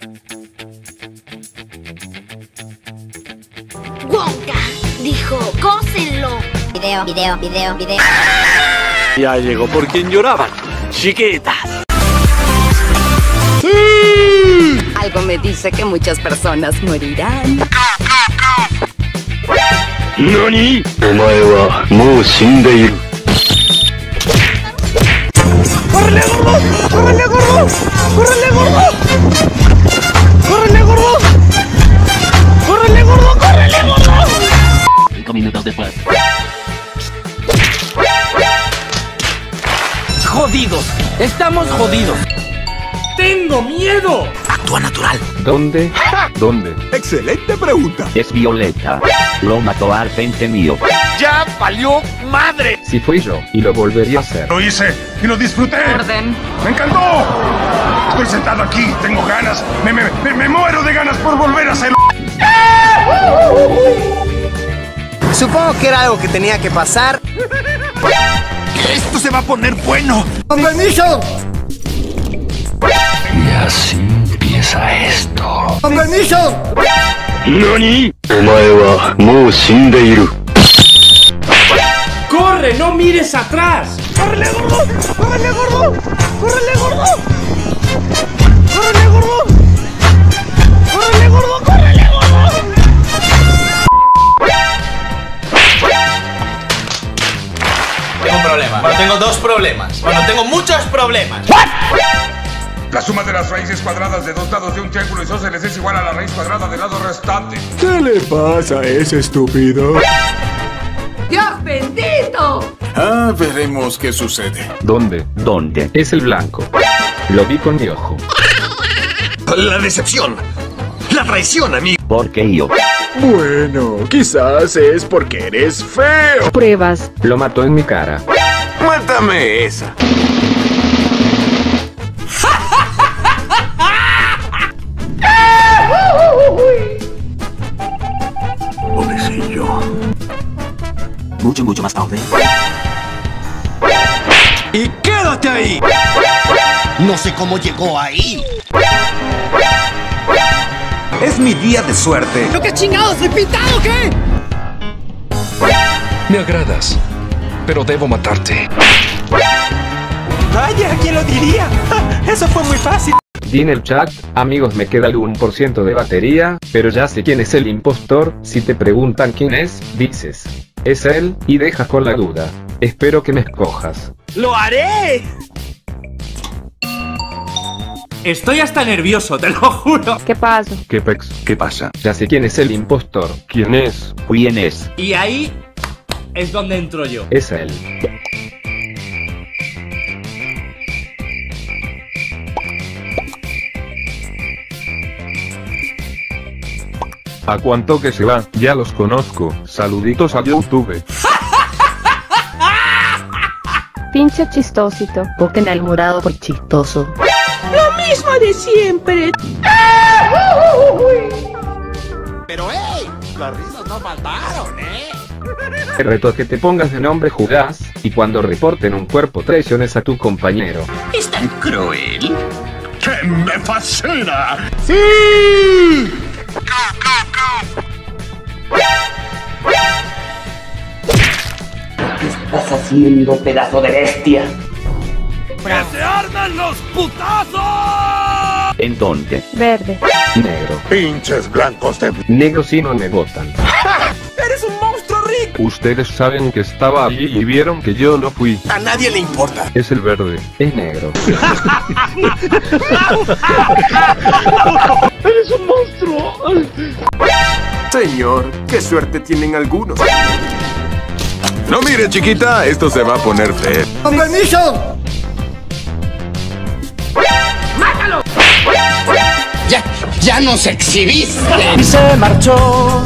Wonka dijo, cósenlo. Video. Ya llegó por quien lloraban, chiquitas. ¡Sí! Algo me dice que muchas personas morirán. ¿Nani? ¡Omae wa mou shindeiru! ¡Córrele, gordo! ¡Córrele, gordo! ¡Córrele, gordo! ¡Córrele, gordo! ¡Córrele, gordo! ¡Córrele, gordo! 5 minutos después. Jodidos, estamos jodidos. ¡Tengo miedo! Actúa natural. ¿Dónde? ¿Dónde? Excelente pregunta. Es Violeta. Lo mató al frente mío. ¡Ya valió madre! Si fui yo, y lo volvería a hacer. Lo hice y lo disfruté. Orden. ¡Me encantó! Estoy sentado aquí, tengo ganas. Me muero de ganas por volver a hacerlo. Supongo que era algo que tenía que pasar. Esto se va a poner bueno. ¡Con permiso! Y así empieza esto. ¡Con permiso! ¿Nani? Omae wa mou shindeiru. ¡Corre, no mires atrás! ¡Córrele, gordo! ¡Córrele, gordo! ¡Córrele, gordo! ¡Córrele, gordo! ¡Córrele, gordo! ¡Córrele, gordo! Tengo un problema. Bueno, tengo dos problemas. Bueno, tengo muchos problemas. La suma de las raíces cuadradas de dos lados de un triángulo isósceles es igual a la raíz cuadrada del lado restante. ¿Qué le pasa a ese estúpido? ¡Dios bendito! Ah, veremos qué sucede. ¿Dónde? ¿Dónde? Es el blanco. Lo vi con mi ojo. La decepción. La traición, amigo. ¿Por qué yo? Bueno, quizás es porque eres feo. Pruebas. Lo mató en mi cara. Mátame esa. Pobrecillo. Mucho más tarde. ¡Y quédate ahí! No sé cómo llegó ahí. Es mi día de suerte. ¿Lo que chingados? ¿Soy pintado o qué? Me agradas, pero debo matarte. Vaya, ¿quién lo diría? Eso fue muy fácil. Di en el chat, amigos, me queda el 1% de batería, pero ya sé quién es el impostor. Si te preguntan quién es, dices, es él, y dejas con la duda. Espero que me escojas. ¡Lo haré! Estoy hasta nervioso, te lo juro. ¿Qué pasa? ¿Qué pex? ¿Qué pasa? Ya sé quién es el impostor. ¿Quién es? ¿Quién es? Y ahí es donde entro yo. Es él. ¿A cuánto que se va? Ya los conozco. Saluditos a YouTube. Pinche chistosito. Busquen al morado por chistoso. Lo mismo de siempre. Pero hey, las risas no faltaron, El reto es que te pongas de nombre jugás, y cuando reporten un cuerpo traiciones a tu compañero. ¿Es tan cruel? ¡Que me fascina! ¡Sí! ¿Qué estás haciendo, pedazo de bestia? ¡Que se armen los putazos! ¿En dónde? Verde. Negro. Pinches blancos de... Negro si no me votan. ¡Eres un monstruo, Rick! Ustedes saben que estaba allí y vieron que yo no fui. A nadie le importa. Es el verde. Es negro. ¡Eres un monstruo! Señor, qué suerte tienen algunos. No mire, chiquita, esto se va a poner feo. ¡Con permiso! ¡Mátalo! ¡Ya nos exhibiste! Y se marchó.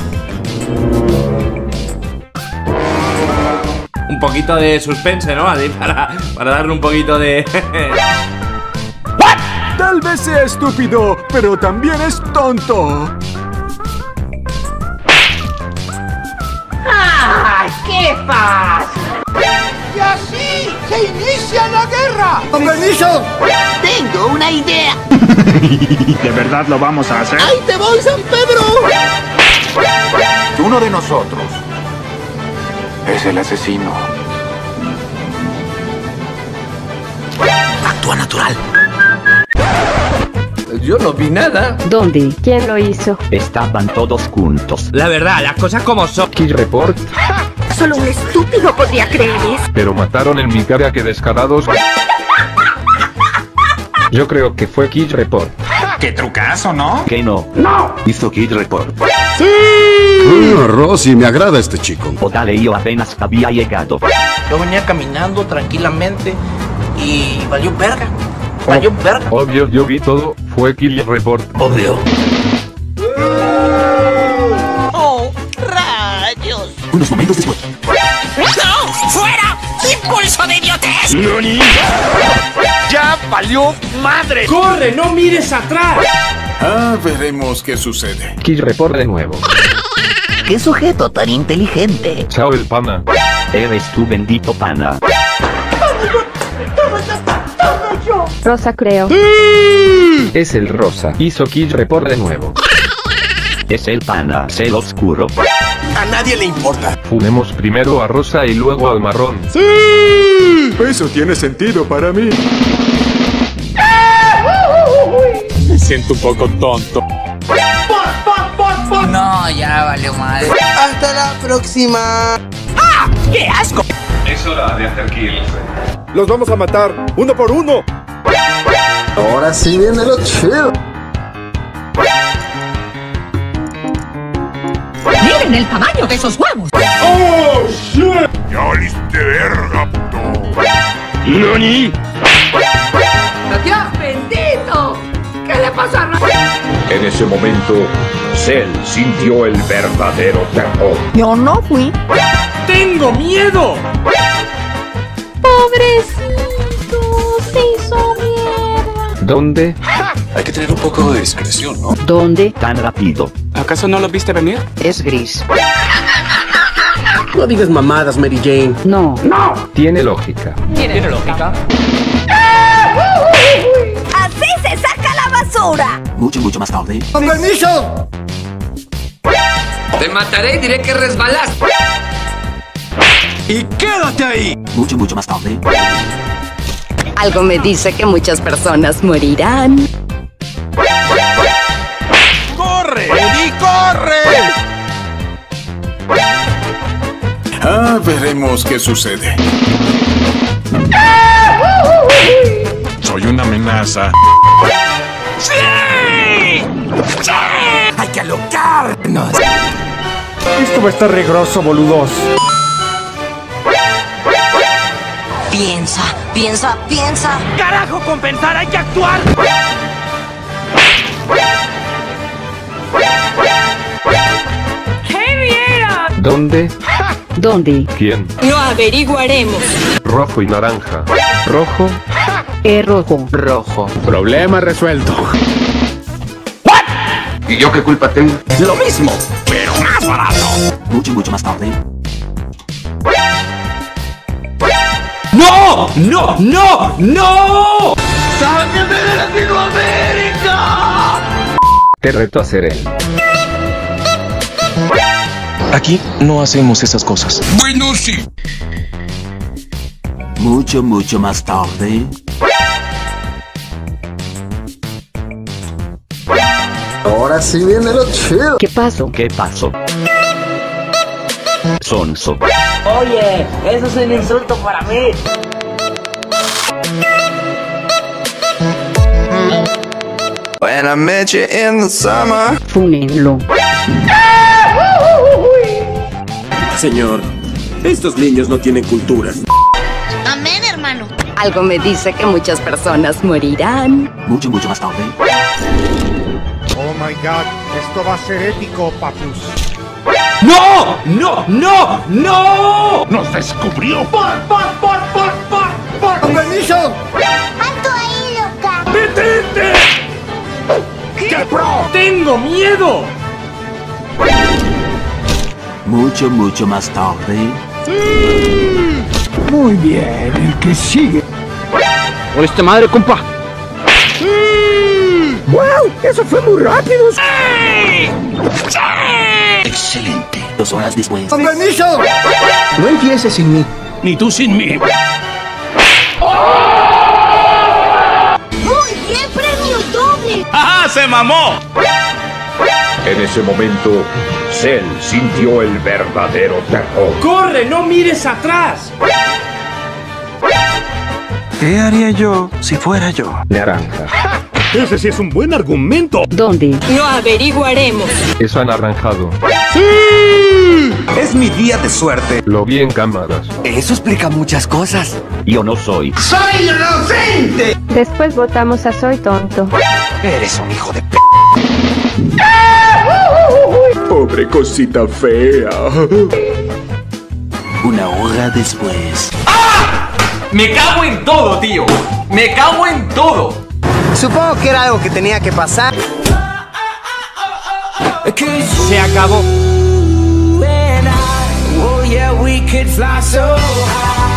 Un poquito de suspense, ¿no? Así para darle un poquito de... Tal vez sea estúpido, pero también es tonto. ¡Ay, qué pasa! ¡Y así se inicia la guerra! ¡Con permiso! Tengo una idea. ¿De verdad lo vamos a hacer? ¡Ahí te voy, San Pedro! Uno de nosotros es el asesino. Actúa natural. Yo no vi nada. ¿Dónde? ¿Quién lo hizo? Estaban todos juntos. La verdad, las cosas como son. Kill Report. Solo un estúpido podría creer eso. Pero mataron en mi cara, que descarados. Yo creo que fue Kill Report. ¡Qué trucazo, ¿no? ¿Qué no? ¡No! Hizo Kill Report. Rosy, me agrada este chico. O dale, yo apenas había llegado. Yo venía caminando tranquilamente y valió verga. Valió verga. Obvio, yo vi todo. Fue Kill Report. Obvio. ¡Oh, rayos! Unos momentos después. ¡No! ¡Fuera! ¡Impulso de idiotez! ¡Nani! ¡Ya valió madre! ¡Corre! ¡No mires atrás! Veremos qué sucede. Kill Report de nuevo. ¡Qué sujeto tan inteligente! Chao el pana. Eres tu bendito pana. Rosa, creo. Es el rosa. Hizo Kill Report de nuevo. Es el pana, el oscuro. A nadie le importa. Funemos primero a rosa y luego al marrón. Eso tiene sentido para mí. Me siento un poco tonto. No, ya valió madre. Hasta la próxima. ¡Ah! ¡Qué asco! Es hora de hacer kills. Los vamos a matar, uno por uno. Ahora sí viene lo chido. Miren el tamaño de esos huevos. ¡Oh, shit! ¡Ya oliste verga, puto! ¡Nani! ¡Dios bendito! ¿Qué le pasó a Rosa? En ese momento, Cell sintió el verdadero terror. Yo no fui. ¡Tengo miedo! Pobrecito, se hizo mierda. ¿Dónde? Hay que tener un poco de discreción, ¿no? ¿Dónde? Tan rápido. ¿Acaso no lo viste venir? Es gris. No digas mamadas, Mary Jane. No. Tiene lógica. ¿Tiene lógica? ¡Así se saca la basura! Mucho más tarde. ¡Con permiso! Te mataré y diré que resbalas. ¡Y quédate ahí! Mucho más tarde. Algo me dice que muchas personas morirán. ¡Corre! ¡Y corre! Veremos qué sucede. Soy una amenaza. ¡Sí! ¡Sí! ¡Hay que alocarnos! Esto va a estar regroso, boludos. Piensa. ¡Carajo, compensar! ¡Hay que actuar! ¿Dónde? ¿Dónde? ¿Quién? Lo averiguaremos. Rojo y naranja. Rojo. Rojo. Rojo. Problema resuelto. ¿Y yo qué culpa tengo? ¡Lo mismo, pero más barato! Mucho más tarde. ¡No! ¡No! ¡No! ¡No! ¡Sáquenme de Latinoamérica! Te reto a ser él. Aquí no hacemos esas cosas. Bueno, sí. Mucho más tarde. Ahora sí viene lo chido. ¿Qué pasó? ¿Qué pasó? Sonso. Oye, eso es un insulto para mí. When I met you in the summer. Fúnenlo. Señor, estos niños no tienen cultura. Amén, hermano. Algo me dice que muchas personas morirán. Mucho más tarde. Oh my god, esto va a ser épico, papus. ¡No! ¡No! ¡No! ¡No! ¡Nos descubrió! ¡Con permiso! ¡Alto ahí, loca! ¡Detente! ¡Qué pro! ¡Tengo miedo! Mucho más tarde. Muy bien, el que sigue. ¡Por esta madre, compa! ¡Eso fue muy rápido! Excelente. 2 horas después. ¡Con permiso! No empieces sin mí. Ni tú sin mí. ¡Muy bien, premio doble! ¡Ajá! ¡Se mamó! En ese momento, Cell sintió el verdadero terror. ¡Corre! ¡No mires atrás! ¿Qué haría yo si fuera yo? Naranja. Ese sí es un buen argumento. ¿Dónde? Lo averiguaremos. Eso anaranjado. ¡Sí! Es mi día de suerte. Lo vi en cámaras. Eso explica muchas cosas. Yo no soy. ¡Soy inocente! Después votamos a Soy Tonto. Eres un hijo de p... Pobre cosita fea. 1 hora después. ¡Ah! Me cago en todo, tío. Me cago en todo. Supongo que era algo que tenía que pasar. Se acabó. Oh yeah, we could fly so high.